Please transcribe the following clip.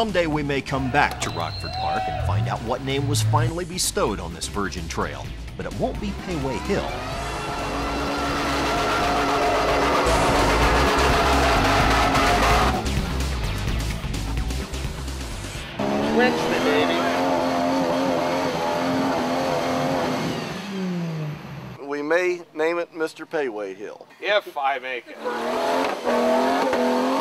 Someday we may come back to Rockford Park and find out what name was finally bestowed on this virgin trail, but it won't be Payway Hill. Switch me, baby. We may name it Mr. Payway Hill. If I make it.